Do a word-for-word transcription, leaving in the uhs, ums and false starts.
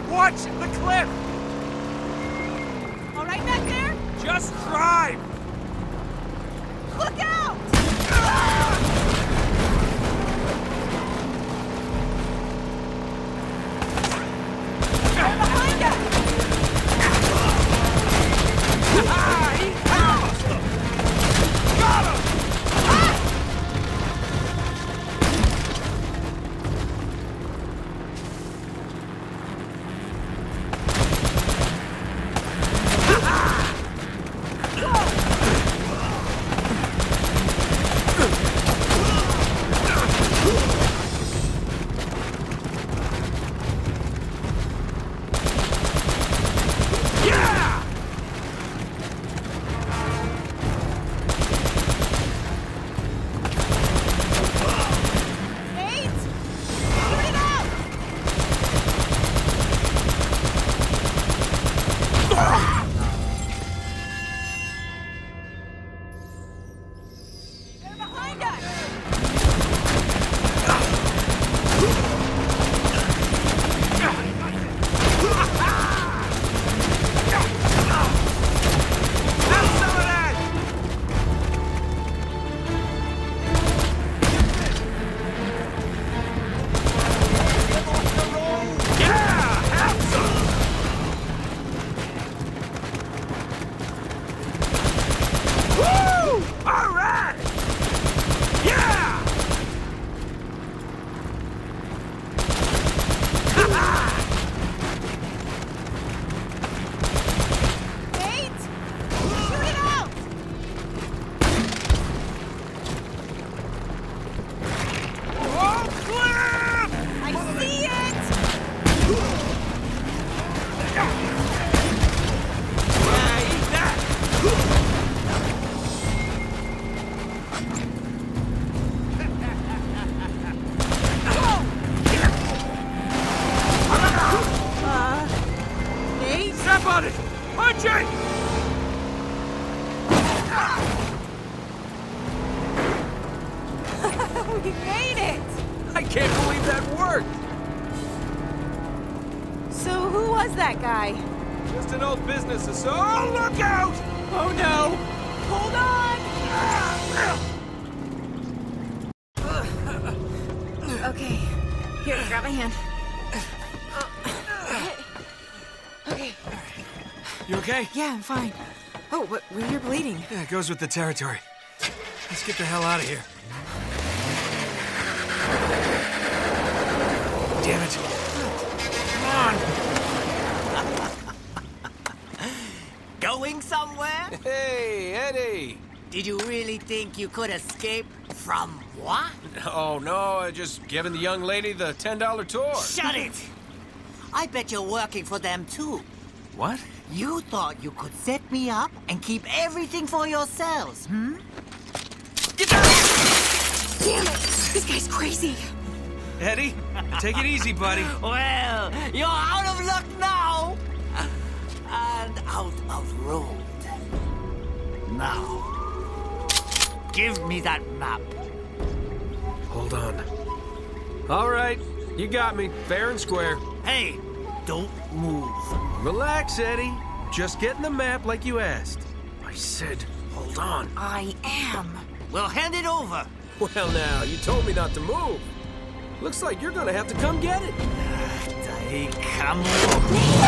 Watch the cliff! All right back there? Just drive! Look out! They're behind us! Got him! We made it! I can't believe that worked! So who was that guy? Just an old business associate. Oh, look out! Oh no! Hold on! Okay, here, grab my hand. Okay. You okay? Yeah, I'm fine. Oh, but you're bleeding. Yeah, it goes with the territory. Let's get the hell out of here. Damn it. Come on. Going somewhere? Hey, Eddie. Did you really think you could escape from what? Oh, no, I just giving the young lady the ten dollar tour. Shut it! I bet you're working for them, too. What? You thought you could set me up and keep everything for yourselves, hmm? Get down! Damn it! This guy's crazy. Eddie, take it easy, buddy. Well, you're out of luck now. And out of road. Now, give me that map. Hold on. All right, you got me, fair and square. Hey, don't move. Relax, Eddie. Just getting the map like you asked. I said, hold on. I am. Well, hand it over. Well, now, you told me not to move. Looks like you're gonna have to come get it. Take come.